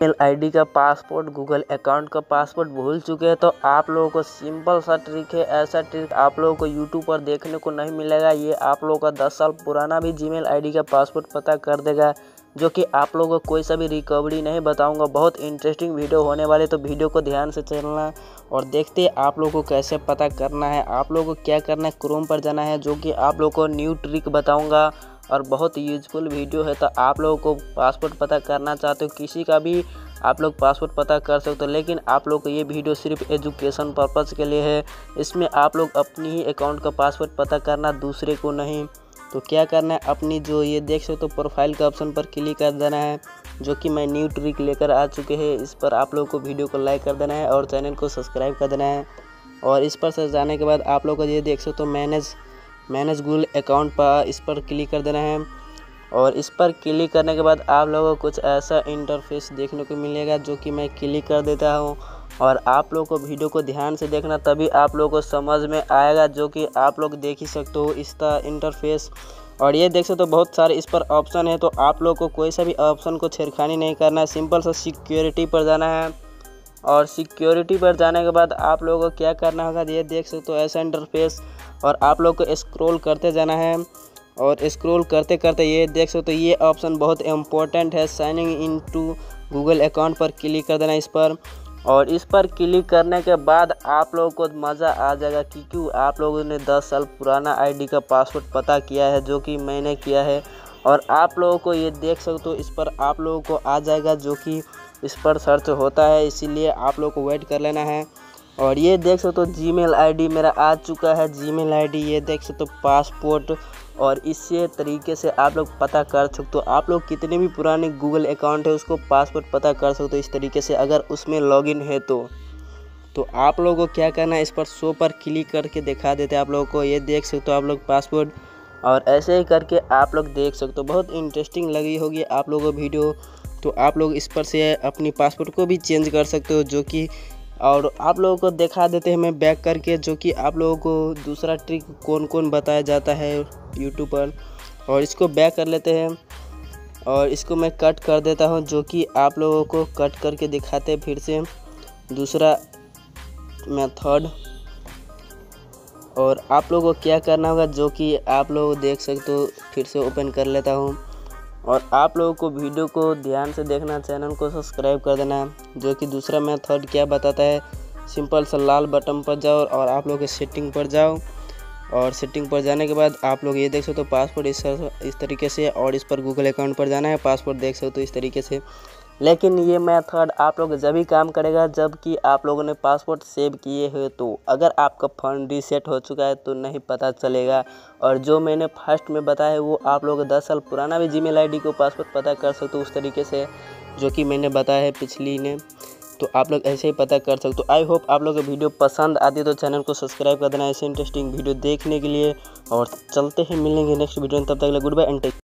Email ID का password, Google account का password भूल चुके हैं तो आप लोगों को सिंपल सा ट्रिक है। ऐसा ट्रिक आप लोगों को यूट्यूब पर देखने को नहीं मिलेगा। ये आप लोगों का 10 साल पुराना भी जीमेल आईडी का पासवर्ड पता कर देगा, जो कि आप लोगों को कोई सा भी रिकवरी नहीं बताऊंगा। बहुत इंटरेस्टिंग वीडियो होने वाले, तो वीडियो को ध्यान से चलना और देखते हैं आप लोगों को कैसे पता करना है। आप लोगों को क्या करना है, क्रोम पर जाना है, जो कि आप लोगों को न्यू ट्रिक बताऊंगा और बहुत यूजफुल वीडियो है। तो आप लोगों को पासवर्ड पता करना चाहते हो, किसी का भी आप लोग पासवर्ड पता कर सकते हो, लेकिन आप लोग को ये वीडियो सिर्फ एजुकेशन पर्पज़ के लिए है। इसमें आप लोग अपनी ही अकाउंट का पासवर्ड पता करना, दूसरे को नहीं। तो क्या करना है, अपनी जो ये देख सकते हो प्रोफाइल का ऑप्शन पर क्लिक कर देना है, जो कि मैं न्यू ट्रिक लेकर आ चुके हैं। इस पर आप लोगों को वीडियो को लाइक कर देना है और चैनल को सब्सक्राइब कर देना है। और इस पर से जाने के बाद आप लोग को ये देख सकते हो मैनेज गूगल अकाउंट पर, इस पर क्लिक कर देना है। और इस पर क्लिक करने के बाद आप लोगों को कुछ ऐसा इंटरफेस देखने को मिलेगा, जो कि मैं क्लिक कर देता हूँ। और आप लोगों को वीडियो को ध्यान से देखना, तभी आप लोगों को समझ में आएगा, जो कि आप लोग देख ही सकते हो इसका इंटरफेस। और ये देख सकते हो बहुत सारे इस पर ऑप्शन है, तो आप लोग को कोई सा भी ऑप्शन को छेड़खानी नहीं करना है। सिंपल सा सिक्योरिटी पर जाना है और सिक्योरिटी पर जाने के बाद आप लोगों को क्या करना होगा, ये देख सकते हो ऐसा इंटरफेस। और आप लोग को स्क्रॉल करते जाना है और स्क्रॉल करते करते ये देख सकते हो ये ऑप्शन बहुत इम्पोर्टेंट है, signing in to Google account पर क्लिक कर देना इस पर। और इस पर क्लिक करने के बाद आप लोगों को मज़ा आ जाएगा, क्योंकि आप लोगों ने 10 साल पुराना आईडी का पासवर्ड पता किया है, जो कि मैंने किया है। और आप लोगों को ये देख सकते हो इस पर आप लोगों को आ जाएगा, जो कि इस पर सर्च होता है, इसीलिए आप लोगों को वेट कर लेना है। और ये देख सकते हो जीमेल आईडी मेरा आ चुका है। जीमेल आईडी ये देख सकते हो पासपोर्ट, और इसी तरीके से आप लोग पता कर सकते हो। आप लोग कितने भी पुराने गूगल अकाउंट है उसको पासवर्ड पता कर सकते हो इस तरीके से, अगर उसमें लॉगिन है तो आप लोगों को क्या करना है, इस पर शो पर क्लिक करके दिखा देते हैं आप लोगों को। ये देख सकते हो आप लोग पासवर्ड, और ऐसे ही करके आप लोग देख सकते हो। बहुत इंटरेस्टिंग लगी होगी आप लोगों को वीडियो, तो आप लोग इस पर से अपनी पासवर्ड को भी चेंज कर सकते हो, जो कि और आप लोगों को दिखा देते हैं मैं बैक करके, जो कि आप लोगों को दूसरा ट्रिक कौन कौन बताया जाता है यूट्यूब पर। और इसको बैक कर लेते हैं और इसको मैं कट कर देता हूं, जो कि आप लोगों को कट करके दिखाते हैं फिर से दूसरा मेथड। और आप लोगों को क्या करना होगा, जो कि आप लोग देख सकते हो, फिर से ओपन कर लेता हूं। और आप लोगों को वीडियो को ध्यान से देखना, चैनल को सब्सक्राइब कर देना है। जो कि दूसरा मेथड क्या बताता है, सिंपल सा लाल बटन पर जाओ और आप लोग सेटिंग पर जाओ। और सेटिंग पर जाने के बाद आप लोग ये देख सकते हो पासवर्ड इस तरीके से, और इस पर गूगल अकाउंट पर जाना है, पासवर्ड देख सकते हो इस तरीके से। लेकिन ये मेथड आप लोग जब भी काम करेगा जब कि आप लोगों ने पासवर्ड सेव किए हो, तो अगर आपका फ़ोन रीसेट हो चुका है तो नहीं पता चलेगा। और जो मैंने फर्स्ट में बताया है वो आप लोग 10 साल पुराना भी जीमेल आईडी को पासवर्ड पता कर सकते हो उस तरीके से, जो कि मैंने बताया है पिछली ने। तो आप लोग ऐसे ही पता कर सकते हो। आई होप आप लोग को वीडियो पसंद आती है तो चैनल को सब्सक्राइब कर देना ऐसे इंटरेस्टिंग वीडियो देखने के लिए। और चलते हैं, मिलेंगे नेक्स्ट वीडियो में, तब तक के लिए गुड बाय एंड टेक।